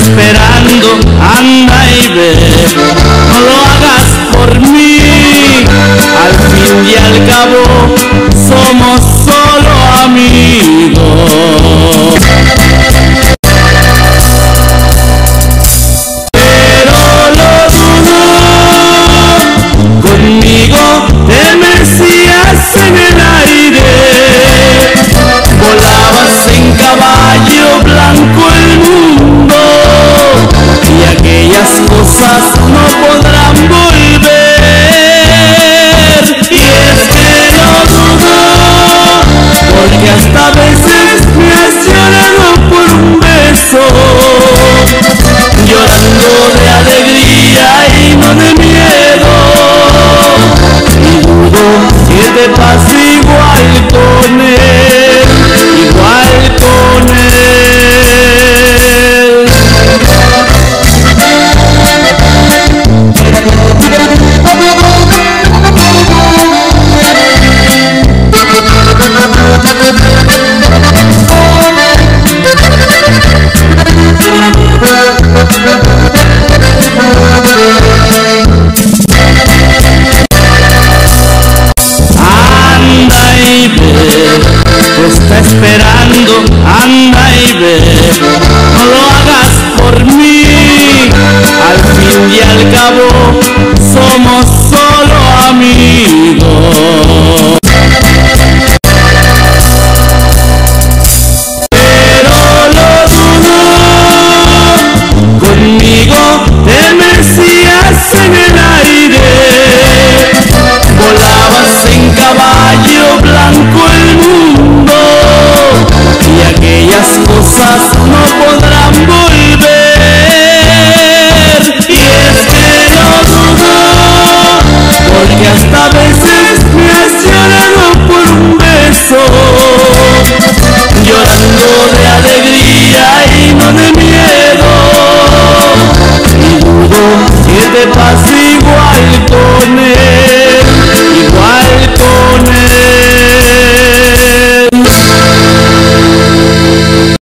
esperando, anda y ve, no lo hagas por mí, al fin y al cabo somos solo amigos. Pero lo dudo, conmigo te mecías en el aire, volabas en caballo blanco el mundo, y aquellas cosas no podrán volver. Y es que lo dudo, porque hasta a veces me has llorado por un beso, llorando de alegría y no de miedo, y dudo que te pase igual con él, igual con él. Te está esperando, anda y ve, no lo hagas por mí, al fin y al cabo somos solo amigos. Pero lo dudo, conmigo te mecías en el aire, volabas en caballo blanco el mundo, y aquellas cosas no podían